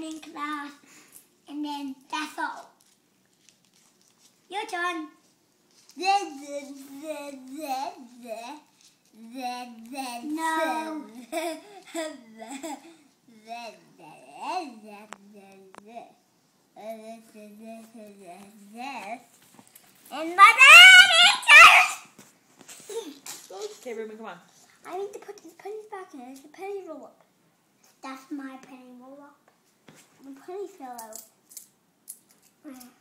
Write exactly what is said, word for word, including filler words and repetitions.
in class, and then that's all. Your turn. No. And my dad. Okay, Reuben, come on. I need to put these pennies back in. It's a penny roll up. That's my penny roll up. The penny fell out.